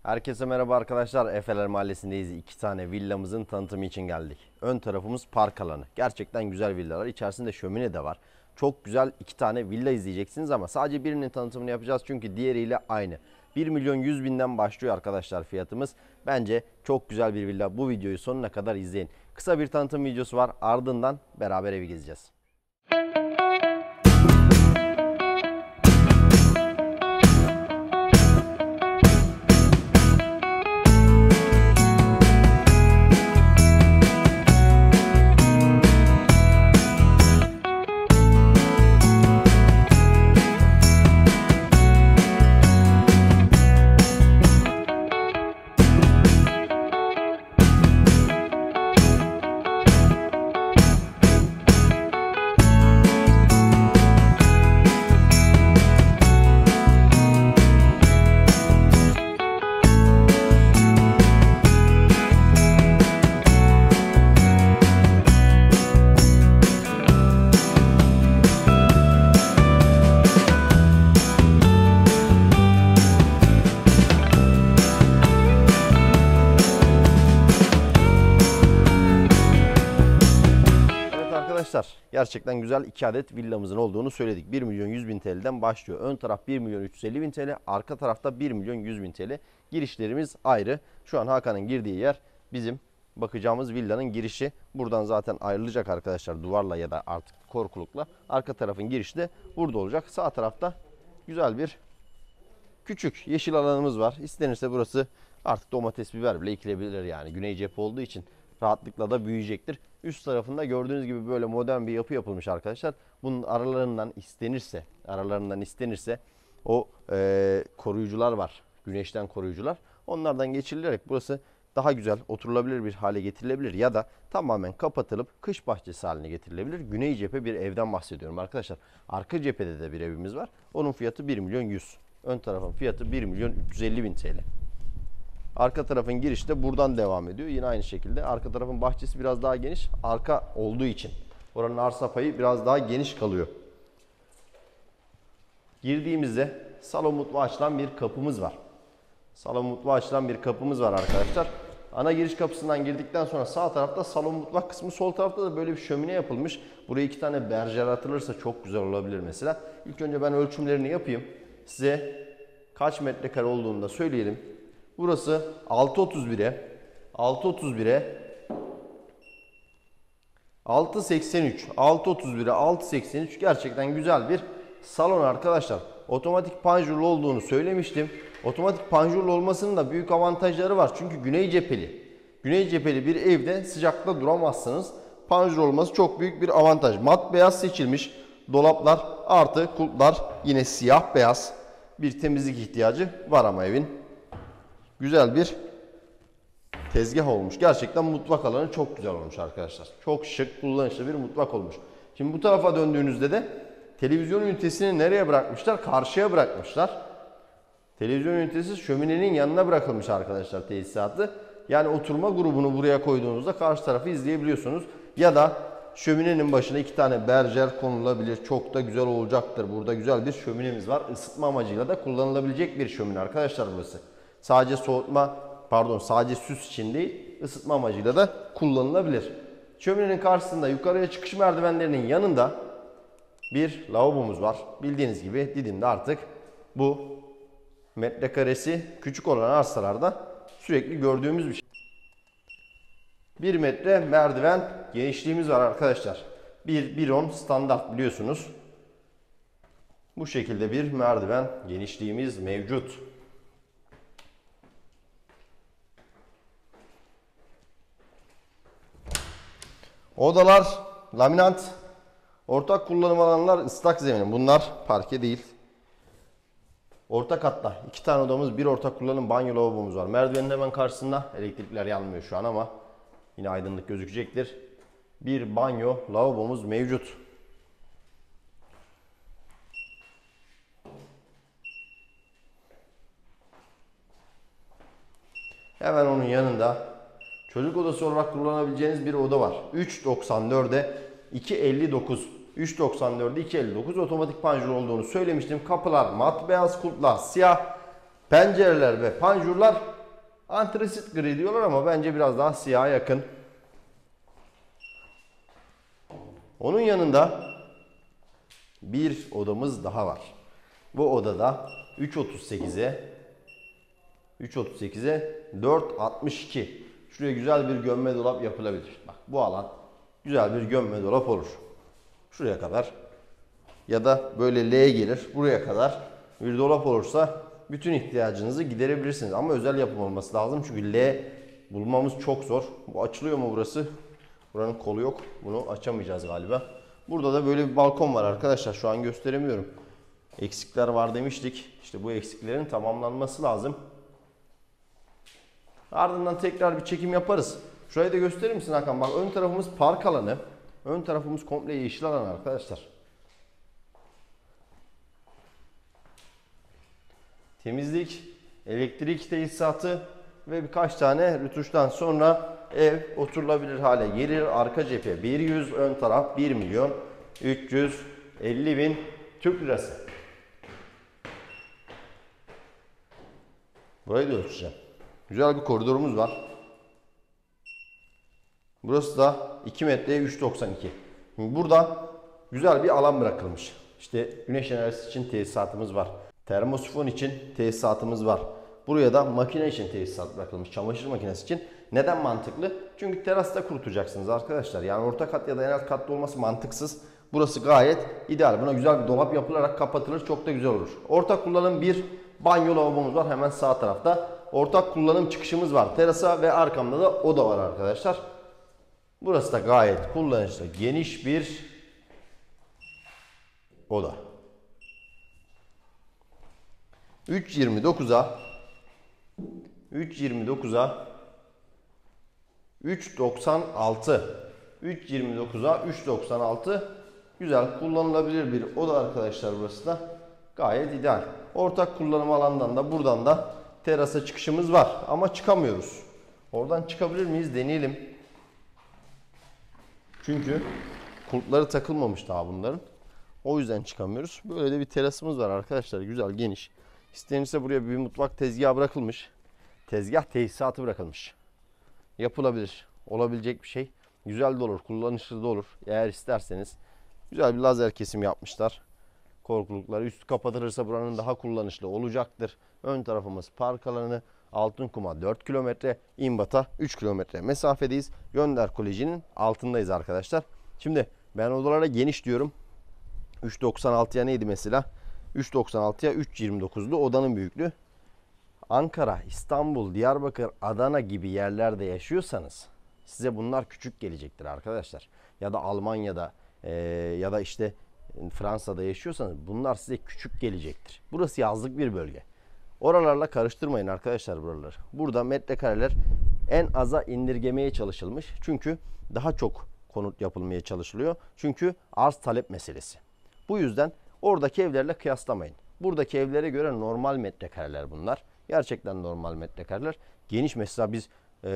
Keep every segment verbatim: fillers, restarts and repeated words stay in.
Herkese merhaba arkadaşlar. Efeler Mahallesi'ndeyiz. İki tane villamızın tanıtımı için geldik. Ön tarafımız park alanı. Gerçekten güzel villalar. İçerisinde şömine de var. Çok güzel iki tane villa izleyeceksiniz ama sadece birinin tanıtımını yapacağız. Çünkü diğeriyle aynı. bir milyon yüz binden başlıyor arkadaşlar fiyatımız. Bence çok güzel bir villa. Bu videoyu sonuna kadar izleyin. Kısa bir tanıtım videosu var. Ardından beraber evi gezeceğiz. Arkadaşlar gerçekten güzel iki adet villamızın olduğunu söyledik. bir milyon yüz bin T L'den başlıyor. Ön taraf bir milyon üç yüz elli bin T L, arka tarafta bir milyon yüz bin T L. Girişlerimiz ayrı. Şu an Hakan'ın girdiği yer bizim bakacağımız villanın girişi. Buradan zaten ayrılacak arkadaşlar, duvarla ya da artık korkulukla. Arka tarafın girişi de burada olacak. Sağ tarafta güzel bir küçük yeşil alanımız var. İstenirse burası artık domates, biber bile ekilebilir yani. Güney cephe olduğu için rahatlıkla da büyüyecektir. Üst tarafında gördüğünüz gibi böyle modern bir yapı yapılmış arkadaşlar. Bunun aralarından istenirse, aralarından istenirse o e, koruyucular var. Güneşten koruyucular. Onlardan geçirilerek burası daha güzel oturulabilir bir hale getirilebilir ya da tamamen kapatılıp kış bahçesi haline getirilebilir. Güney cephe bir evden bahsediyorum arkadaşlar. Arka cephede de bir evimiz var. Onun fiyatı bir milyon yüz. Ön tarafın fiyatı bir milyon üç yüz elli bin T L. Arka tarafın girişi de buradan devam ediyor. Yine aynı şekilde. Arka tarafın bahçesi biraz daha geniş. Arka olduğu için oranın arsa payı biraz daha geniş kalıyor. Girdiğimizde salon mutfağı açılan bir kapımız var. Salon mutfağı açılan bir kapımız var arkadaşlar. Ana giriş kapısından girdikten sonra sağ tarafta salon mutfak kısmı, sol tarafta da böyle bir şömine yapılmış. Buraya iki tane berjer atılırsa çok güzel olabilir mesela. İlk önce ben ölçümlerini yapayım. Size kaç metrekare olduğunu da söyleyelim. Burası altı otuz bire, altı otuz bire, altı seksen üç, altı otuz bire, altı seksen üç gerçekten güzel bir salon arkadaşlar. Otomatik panjurlu olduğunu söylemiştim. Otomatik panjurlu olmasının da büyük avantajları var. Çünkü güney cepheli. Güney cepheli bir evde sıcakta duramazsınız. Panjur olması çok büyük bir avantaj. Mat beyaz seçilmiş dolaplar artı kulplar yine siyah beyaz. Bir temizlik ihtiyacı var ama evin. Güzel bir tezgah olmuş. Gerçekten mutfak alanı çok güzel olmuş arkadaşlar. Çok şık, kullanışlı bir mutfak olmuş. Şimdi bu tarafa döndüğünüzde de televizyon ünitesini nereye bırakmışlar? Karşıya bırakmışlar. Televizyon ünitesi şöminenin yanına bırakılmış arkadaşlar, tesisatı. Yani oturma grubunu buraya koyduğunuzda karşı tarafı izleyebiliyorsunuz. Ya da şöminenin başına iki tane berjer konulabilir. Çok da güzel olacaktır. Burada güzel bir şöminemiz var. Isıtma amacıyla da kullanılabilecek bir şömine arkadaşlar burası. Sadece soğutma, pardon sadece süs için değil, ısıtma amacıyla da kullanılabilir. Şöminenin karşısında yukarıya çıkış merdivenlerinin yanında bir lavabomuz var. Bildiğiniz gibi Didim'de artık bu metrekaresi küçük olan arsalarda sürekli gördüğümüz bir şey. bir metre merdiven genişliğimiz var arkadaşlar. bir bir on standart biliyorsunuz. Bu şekilde bir merdiven genişliğimiz mevcut. Odalar laminat, ortak kullanım alanlar ıslak zemin. Bunlar parke değil. Orta katta iki tane odamız, bir ortak kullanım banyo lavabomuz var. Merdivenin hemen karşısında, elektrikler yanmıyor şu an ama yine aydınlık gözükecektir. Bir banyo lavabomuz mevcut. Hemen onun yanında çocuk odası olarak kullanabileceğiniz bir oda var. üç doksan dörde iki elli dokuz. üç doksan dörde iki elli dokuz otomatik panjur olduğunu söylemiştim. Kapılar mat beyaz, kulplar siyah. Pencereler ve panjurlar antrasit gri diyorlar ama bence biraz daha siyaha yakın. Onun yanında bir odamız daha var. Bu odada üç otuz sekize üç otuz sekize dört altmış iki. Şuraya güzel bir gömme dolap yapılabilir. Bak bu alan güzel bir gömme dolap olur. Şuraya kadar ya da böyle L gelir buraya kadar bir dolap olursa bütün ihtiyacınızı giderebilirsiniz. Ama özel yapım olması lazım çünkü L bulmamız çok zor. Bu açılıyor mu burası? Buranın kolu yok. Bunu açamayacağız galiba. Burada da böyle bir balkon var arkadaşlar. Şu an gösteremiyorum. Eksikler var demiştik. İşte bu eksiklerin tamamlanması lazım. Ardından tekrar bir çekim yaparız. Şurayı da gösterir misin Hakan? Bak ön tarafımız park alanı. Ön tarafımız komple yeşil alan arkadaşlar. Temizlik, elektrik tesisatı ve birkaç tane rütuştan sonra ev oturulabilir hale gelir. Arka cephe bir yüz, ön taraf bir milyon üç yüz elli bin Türk lirası. Burayı da ölçeceğim. Güzel bir koridorumuz var. Burası da iki metreye üç doksan iki. Burada güzel bir alan bırakılmış. İşte güneş enerjisi için tesisatımız var. Termosifon için tesisatımız var. Buraya da makine için tesisat bırakılmış. Çamaşır makinesi için. Neden mantıklı? Çünkü terasta kurutacaksınız arkadaşlar. Yani orta kat ya da en alt katta olması mantıksız. Burası gayet ideal. Buna güzel bir dolap yapılarak kapatılır. Çok da güzel olur. Ortak kullanım bir banyo lavabomuz var. Hemen sağ tarafta. Ortak kullanım çıkışımız var. Terasa ve arkamda da oda var arkadaşlar. Burası da gayet kullanışlı. Geniş bir oda. üç yirmi dokuza üç yirmi dokuza üç doksan altı üç yirmi dokuza üç doksan altı güzel kullanılabilir bir oda arkadaşlar burası da. Gayet ideal. Ortak kullanım alandan da buradan da terasa çıkışımız var ama çıkamıyoruz. Oradan çıkabilir miyiz? Deneyelim. Çünkü kulpları takılmamış daha bunların. O yüzden çıkamıyoruz. Böyle de bir terasımız var arkadaşlar. Güzel, geniş. İstenirse buraya bir mutfak tezgahı bırakılmış. Tezgah tesisatı bırakılmış. Yapılabilir. Olabilecek bir şey. Güzel de olur. Kullanışlı da olur. Eğer isterseniz. Güzel bir lazer kesim yapmışlar. Korkulukları üstü kapatılırsa buranın daha kullanışlı olacaktır. Ön tarafımız park alanı. Altınkum'a dört kilometre. İmbat'a üç kilometre mesafedeyiz. Gönder Koleji'nin altındayız arkadaşlar. Şimdi ben odalara geniş diyorum. üç doksan altıya neydi mesela? üç doksan altıya üç yirmi dokuzlu odanın büyüklüğü. Ankara, İstanbul, Diyarbakır, Adana gibi yerlerde yaşıyorsanız size bunlar küçük gelecektir arkadaşlar. Ya da Almanya'da e, ya da işte Fransa'da yaşıyorsanız bunlar size küçük gelecektir. Burası yazlık bir bölge. Oralarla karıştırmayın arkadaşlar buraları. Burada metrekareler en aza indirgemeye çalışılmış. Çünkü daha çok konut yapılmaya çalışılıyor. Çünkü arz talep meselesi. Bu yüzden oradaki evlerle kıyaslamayın. Buradaki evlere göre normal metrekareler bunlar. Gerçekten normal metrekareler. Geniş mesela biz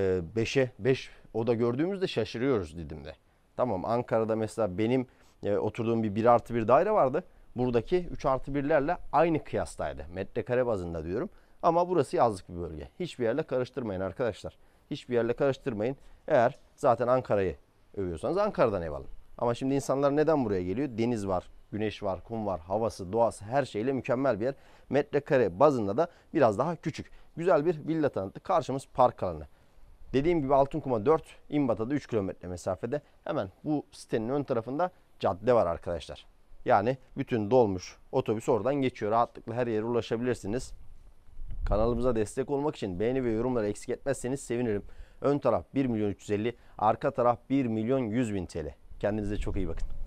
beşe beş oda gördüğümüzde şaşırıyoruz Didim'de. Tamam, Ankara'da mesela benim e, oturduğum bir bir artı bir daire vardı. Buradaki üç artı birlerle aynı kıyastaydı. Metrekare bazında diyorum. Ama burası yazlık bir bölge. Hiçbir yerle karıştırmayın arkadaşlar. Hiçbir yerle karıştırmayın. Eğer zaten Ankara'yı övüyorsanız Ankara'dan ev alın. Ama şimdi insanlar neden buraya geliyor? Deniz var, güneş var, kum var, havası, doğası her şeyle mükemmel bir yer. Metrekare bazında da biraz daha küçük. Güzel bir villa tanıttık. Karşımız park alanı. Dediğim gibi Altınkum'a dört, İmbat'a da üç kilometre mesafede. Hemen bu sitenin ön tarafında cadde var arkadaşlar. Yani bütün dolmuş otobüs oradan geçiyor. Rahatlıkla her yere ulaşabilirsiniz. Kanalımıza destek olmak için beğeni ve yorumları eksik etmezseniz sevinirim. Ön taraf bir milyon üç yüz elli, arka taraf bir milyon yüz bin T L. Kendinize çok iyi bakın.